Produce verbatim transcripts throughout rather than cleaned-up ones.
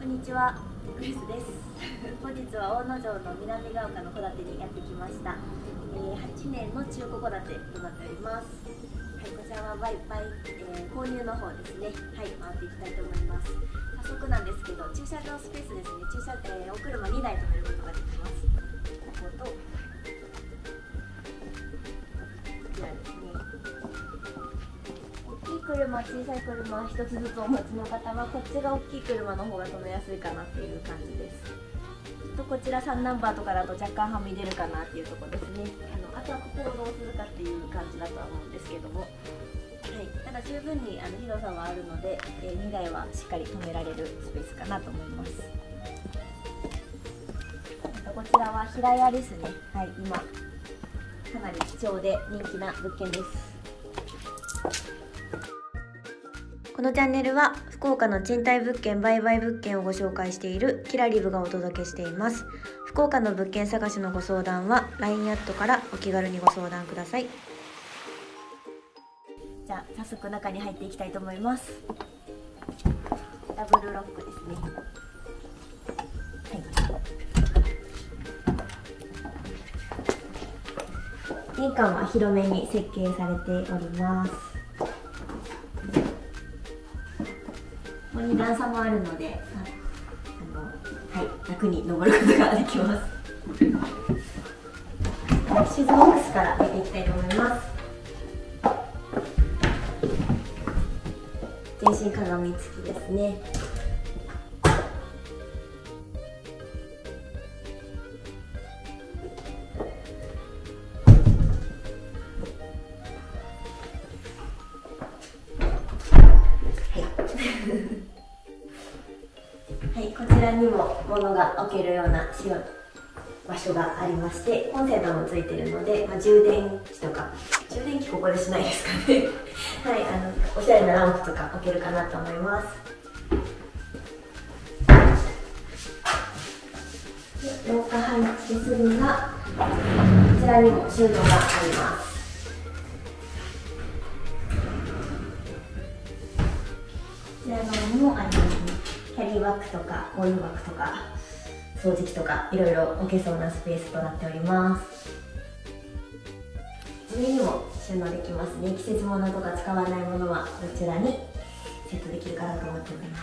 んにちは、グレスです。本日は大野城の南ヶ丘の戸建てにやってきました。えー、はちねんの中古戸建てとなっております。はい、こちらは売買、えー、購入の方ですね。はい、回っていきたいと思います。早速なんですけど、駐車場スペースですね。駐車、えー、お車にだい止めることができます。こことこちらですね。大きい車、小さい車ひとつずつお持ちの方はこっちが大きい車の方が止めやすいかなっていう感じです。とこちらさんナンバーとかだと若干はみ出るかなっていうところですね。あのあとはここをどうするかっていう感じだとは思うんですけども、はい、ただ十分にあの広さはあるので、えー、にだいはしっかり止められるスペースかなと思います。あとこちらは平屋ですね。はい、今かなり貴重で人気な物件です。このチャンネルは福岡の賃貸物件売買物件をご紹介しているキラリブがお届けしています。福岡の物件探しのご相談は ライン アットからお気軽にご相談ください。じゃあ早速中に入っていきたいと思います。ダブルロックですね。はい、玄関は広めに設計されております。ここに段差もあるので、あの、はい、楽に登ることができます。シューズボックスから見ていきたいと思います。全身鏡付きですね。はい、こちらにも物が置けるような白い場所がありまして、コンセントもついているので、まあ、充電器とか充電器ここでしないですかねはい、あのおしゃれなランプとか置けるかなと思います。で廊下入ってすぐがこちらにも収納があります。こちら側にもありますね。キャリーバッグとかオイルバッグとか掃除機とかいろいろ置けそうなスペースとなっております。上にも収納できますね。季節物とか使わないものはこちらにセットできるかなと思っております。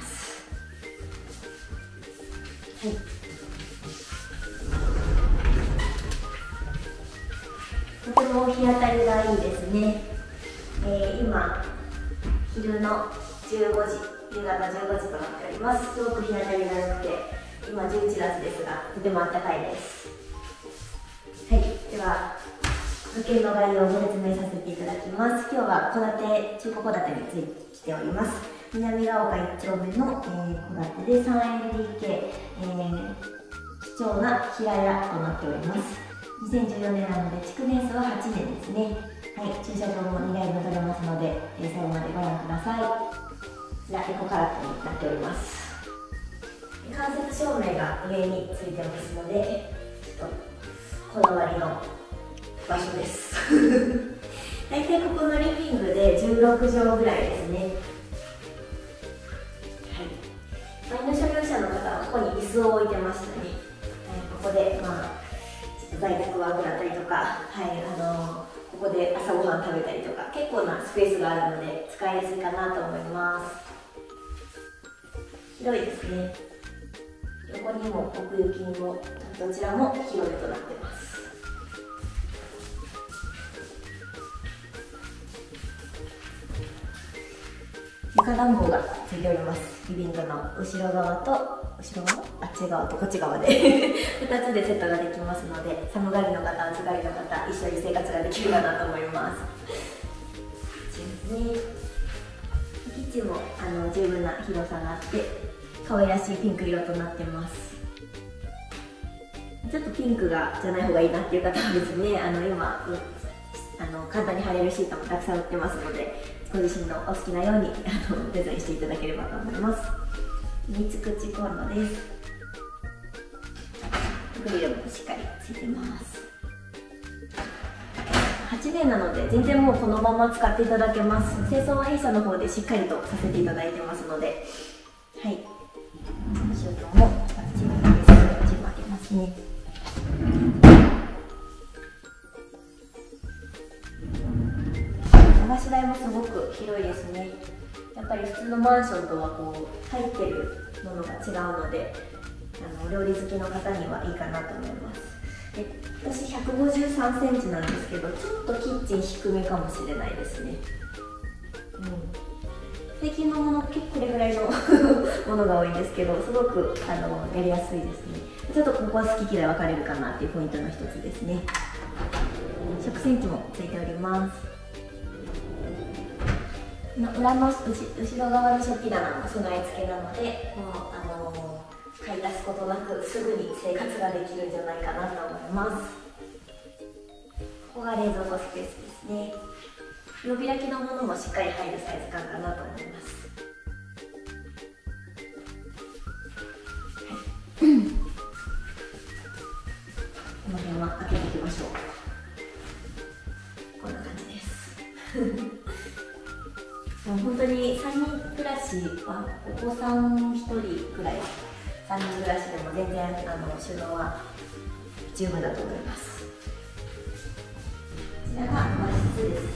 はい、とても日当たりがいいですね。えー、今昼のじゅうごじ、夕方じゅうごじとなっております。すごく日当たりが良くて、今じゅういちがつですがとても暖かいです。はい、では物件の概要をご説明させていただきます。今日は戸建て、中古戸建てについてしております。南ヶ丘いっちょうめの、えー、戸建てで さんエルディーケー、えー、貴重な平屋となっております。にせんじゅうよねんなので築年数ははちねんですね。はい、駐車場もにだい戻れますので、えー、最後までご覧ください。こちらエコカラットになっております。間接照明が上についてますので、ちょっとこだわりの場所です大体ここのリビングでじゅうろくじょうぐらいですね。はい、前の所有者の方はここに椅子を置いてましたね。はい、ここで、まあ、ちょっと在宅ワークだったりとか、はい、あのー、ここで朝ごはん食べたりとか結構なスペースがあるので使いやすいかなと思います。広いですね。横にも奥行きにもどちらも広めとなってます。床暖房がついております。リビングの後ろ側と後ろ側あっち側とこっち側でふたつでセットができますので、寒がりの方、暑がりの方一緒に生活ができるかなと思います。そうですね。キッチンもあの十分な広さがあって可愛らしいピンク色となってます。ちょっとピンクがじゃない方がいいなっていう方はですね、あの今あの簡単に貼れるシートもたくさん売ってますので、ご自身のお好きなようにあのデザインしていただければと思います。秘密口コンロです。グリルもしっかりついてます。はちねんなので全然もうこのまま使っていただけます。清掃は弊社の方でしっかりとさせていただいてますので、はい、 ね。流し台もすごく広いですね。やっぱり普通のマンションとはこう入ってるものが違うので、あの料理好きの方にはいいかなと思います。で、私ひゃくごじゅうさんセンチなんですけど、ちょっとキッチン低めかもしれないですね。うん、最近のもの結構これぐらいのものが多いんですけど、すごくあのやりやすいですね。ちょっとここは好き嫌い分かれるかなっていうポイントの一つですね。食洗機もついております。裏の後ろ側の食器棚も備え付けなので、もうあのー、買い出すことなくすぐに生活ができるんじゃないかなと思います。ここが冷蔵庫スペースですね。両開きのものもしっかり入るサイズ感かなと思います。はい、この辺は開けていきましょう。こんな感じですもう本当にさんにん暮らしはお子さんひとりくらい、さんにん暮らしでも全然あの収納は十分だと思います。こちらが和室ですね。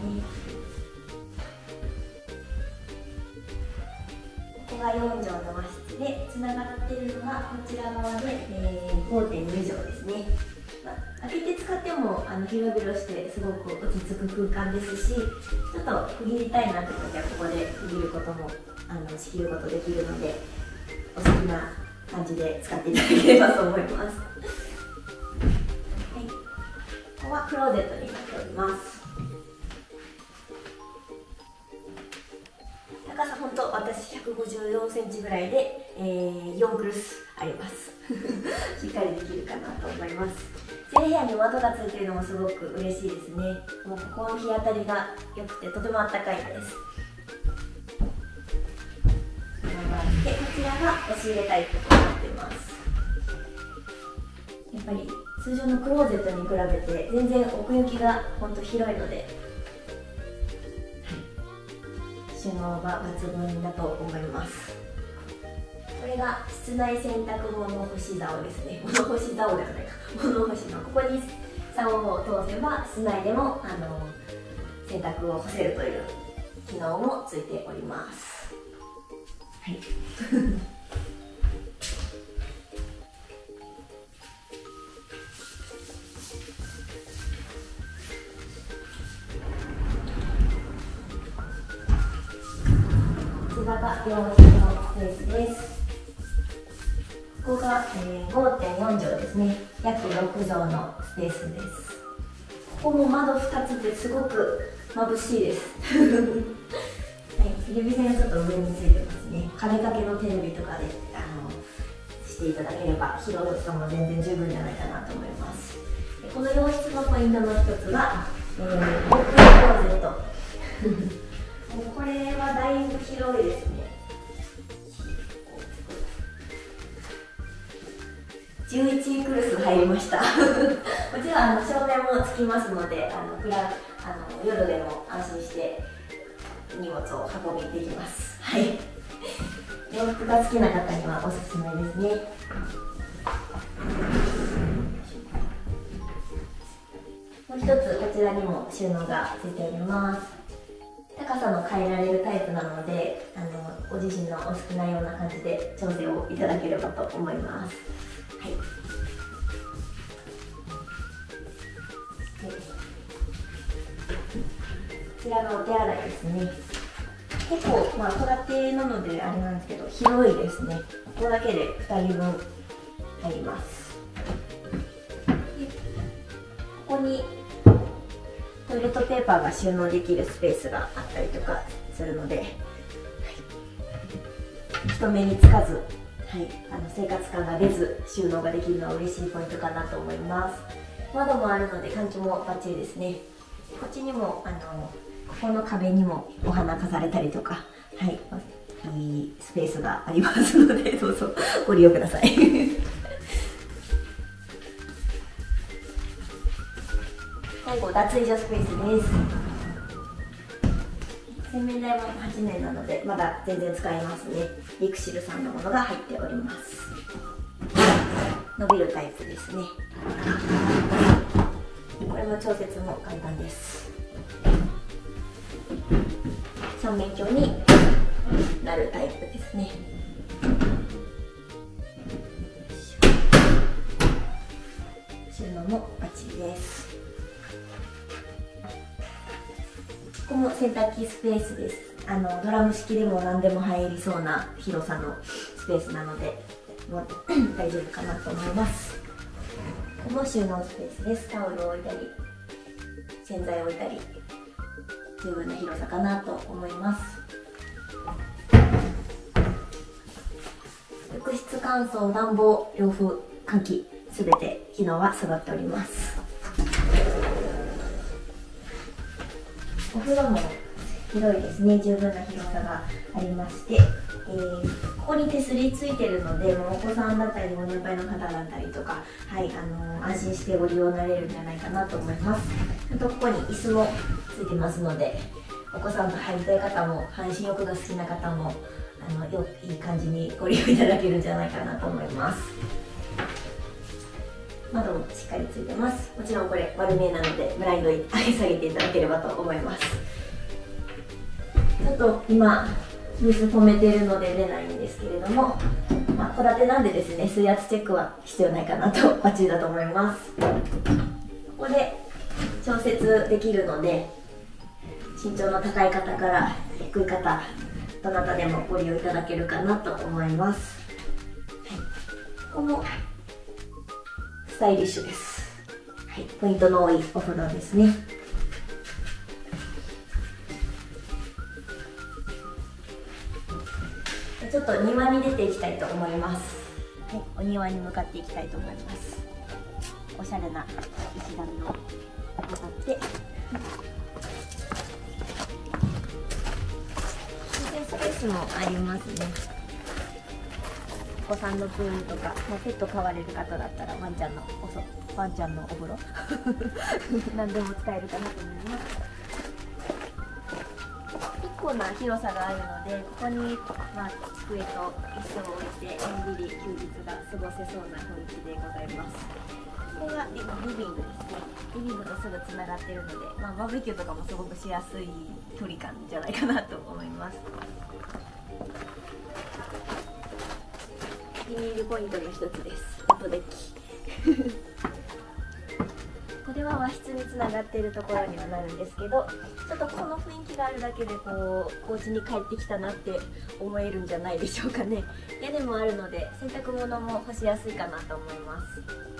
ここがよんじょうの和室で、つながっているのがこちら側で、えー、ごてんにじょうですね。まあ、開けて使ってもあの広々してすごく落ち着く空間ですし、ちょっと区切りたいなという時はここで区切ることもあの仕切ることできるので、お好きな感じで使っていただければと思います。はい、ここはクローゼットになっております。高さ本当私ひゃくごじゅうよんセンチぐらいで、えー、よんクルスありますしっかりできるかなと思います。全部屋に窓がついているのもすごく嬉しいですね。もうここの日当たりが良くてとても暖かいです。で、こちらが押し入れタイプとなっています。やっぱり通常のクローゼットに比べて全然奥行きが本当広いので、収納が抜群だと思います。これが室内洗濯物干し竿ですね。物干し竿ではないか。物干しのここに竿を通せば室内でもあの洗濯を干せるという機能もついております。はいこちらが洋室のスペースです。ここが、えー、ごてんよんじょうですね。約ろくじょうのスペースです。ここも窓ふたつですごく眩しいです、はい、テレビ線がちょっと上についてますね。壁掛けのテレビとかであのしていただければ広さも全然十分じゃないかなと思います。でこの洋室のポイントの一つが、えー、オープンクローゼットこれはだいぶ広いですね。じゅういちクルス入りましたもちろんあの照明もつきますので、あのフラあの夜でも安心して荷物を運びできます。はい洋服が好きな方にはおすすめですね。もう一つこちらにも収納がついております。高さの変えられるタイプなので、あのご自身のお好きなような感じで調整をいただければと思います。はい、こちらがお手洗いですね。結構、まあ、戸建てなのであれなんですけど広いですね。ここだけでふたりぶん入ります。でここにトイレットペーパーが収納できるスペースがあったりとかするので、はい、人目につかず、はい、あの生活感が出ず収納ができるのは嬉しいポイントかなと思います。窓もあるので換気もバッチリですね。こっちにもあのここの壁にもお花飾れたりとか、はい、いいスペースがありますのでどうぞご利用ください最後脱衣所スペースです。洗面台もはちねんなのでまだ全然使えますね。リクシルさんのものが入っております。 伸びるタイプですね。これも調節も簡単です。三面鏡になるタイプですね。収納もバッチリです。ここも洗濯機スペースです。あのドラム式でも何でも入りそうな広さのスペースなので、もう大丈夫かなと思います。ここも収納スペースです。タオルを置いたり洗剤を置いたり十分な広さかなと思います。浴室乾燥、暖房、涼風、換気、すべて機能は揃っております。お風呂も広いですね。十分な広さがありまして、えー、ここに手すりついてるので、もうお子さんだったりご年配の方だったりとか、はい、あのー、安心してご利用になれるんじゃないかなと思います。あとここに椅子もついてますので、お子さんと入りたい方も半身浴が好きな方もあのよいい感じにご利用いただけるんじゃないかなと思います。窓もしっかりついてます。もちろんこれ丸見えなのでブラインド上げ下げていただければと思います。ちょっと今水止めているので出ないんですけれども、まあ、戸建てなんでですね、水圧チェックは必要ないかなとバッチリだと思います。ここで調節できるので、身長の高い方から低い方どなたでもご利用いただけるかなと思います。はい、ここもスタイリッシュです。はい、ポイントの多いお風呂ですね。ちょっと庭に出ていきたいと思います。はい、お庭に向かっていきたいと思います。おしゃれな石段を渡ってスペースもありますね。お子さんのプールとか、まあ、ペット飼われる方だったらワンちゃんのおそワンちゃんのお風呂何でも使えるかなと思います。結構な広さがあるので、ここに、まあ、机と椅子を置いてのんびり休日が過ごせそうな雰囲気でございます。これがリビングですね。リビングとすぐつながっているので、まあ、バーベキューとかもすごくしやすい距離感じゃないかなと思います。お気に入りポイントの一つです。音デッキこれは和室につながっているところにはなるんですけど、ちょっとこの雰囲気があるだけでこうお家に帰ってきたなって思えるんじゃないでしょうかね。屋根もあるので洗濯物も干しやすいかなと思います。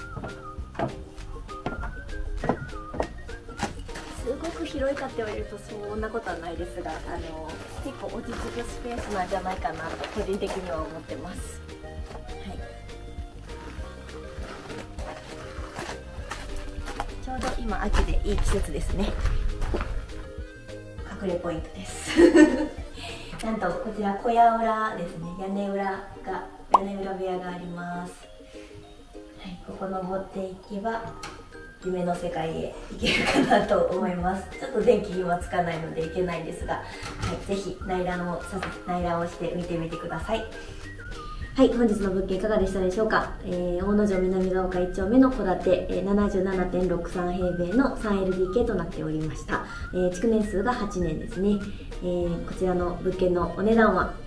すごく広いかって言われるとそんなことはないですが、あの結構落ち着くスペースなんじゃないかなと個人的には思ってます。はい、ちょうど今秋でいい季節ですね。隠れポイントですなんとこちら小屋裏ですね。屋根裏が屋根裏部屋があります。はい、ここ登っていけば夢の世界へ行けるかなと思います。ちょっと電気今つかないので行けないんですが、はい、ぜひ内覧をさせ内覧をして見てみてください。はい、本日の物件いかがでしたでしょうか。えー、大野城南ヶ丘いち丁目の戸建て、えー、ななじゅうななてんろくさん平米の スリーエルディーケー となっておりました。えー、築年数がはちねんですね。えー、こちらの物件のお値段は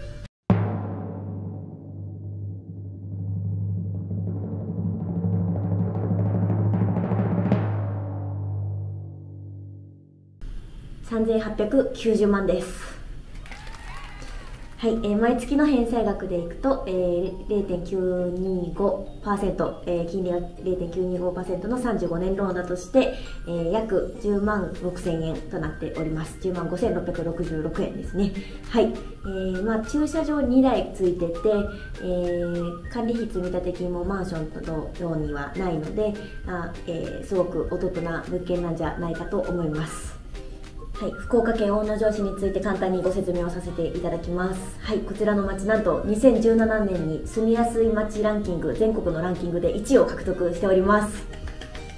さんぜんはっぴゃくきゅうじゅうまんです。はい、えー、毎月の返済額でいくと、えー、ゼロてんきゅうにごパーセント、えー、金利が ゼロてんきゅうにごパーセント のさんじゅうごねんローンだとして、えー、約じゅうまんろくせんえんとなっております。じゅうまんごせんろっぴゃくろくじゅうろくえんですね。はい、えー、まあ駐車場にだいついてて、えー、管理費積立金もマンションと同様にはないので、あ、えー、すごくお得な物件なんじゃないかと思います。はい、福岡県大野城市について簡単にご説明をさせていただきます。はい、こちらの町なんとにせんじゅうななねんに住みやすい町ランキング全国のランキングでいちいを獲得しております。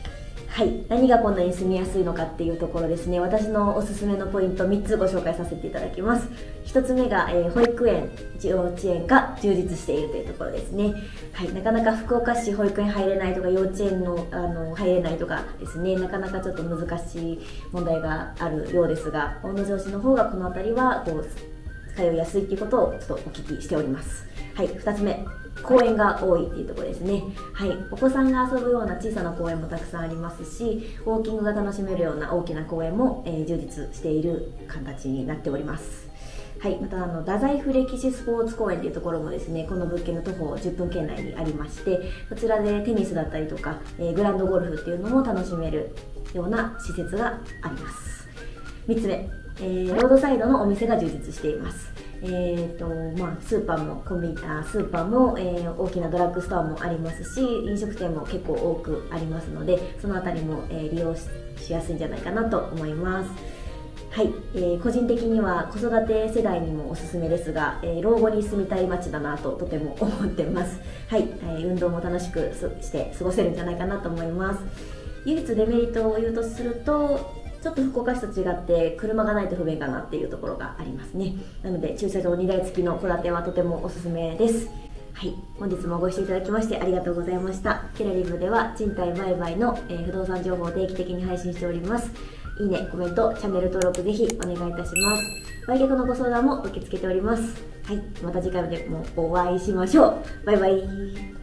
はい、何がこんなに住みやすいのかっていうところですね。私のおすすめのポイントみっつご紹介させていただきます。ひとつめが、えー、保育園、幼稚園が充実しているというところですね。はい、なかなか福岡市保育園入れないとか幼稚園の、あの入れないとかですね、なかなかちょっと難しい問題があるようですが、大野城市の方がこの辺りはこう通いやすいということをちょっとお聞きしております。はい、ふたつめ、公園が多いっていうところですね。はい、お子さんが遊ぶような小さな公園もたくさんありますし、ウォーキングが楽しめるような大きな公園も、えー、充実している形になっております。はい、またあの太宰府歴史スポーツ公園というところもですね、この物件の徒歩じゅっぷん圏内にありまして、こちらでテニスだったりとか、えー、グランドゴルフっていうのも楽しめるような施設があります。みっつめ、えー、ロードサイドのお店が充実しています。えーとまあ、スーパーもコンビニあスーパーも、えー、大きなドラッグストアもありますし、飲食店も結構多くありますので、そのあたりも、えー、利用 し, しやすいんじゃないかなと思います。はい、えー、個人的には子育て世代にもおすすめですが、えー、老後に住みたい街だなととても思ってます。はい、えー、運動も楽しくして過ごせるんじゃないかなと思います。唯一デメリットを言うとすると、ちょっと福岡市と違って車がないと不便かなっていうところがありますね。なので駐車場にだい付きの戸建てはとてもおすすめです。はい、本日もご視聴いただきましてありがとうございました。ケラリブでは賃貸売買の、えー、不動産情報を定期的に配信しております。いいね、コメント、チャンネル登録ぜひお願いいたします。売却のご相談も受け付けております。はい、また次回でもお会いしましょう。バイバイ。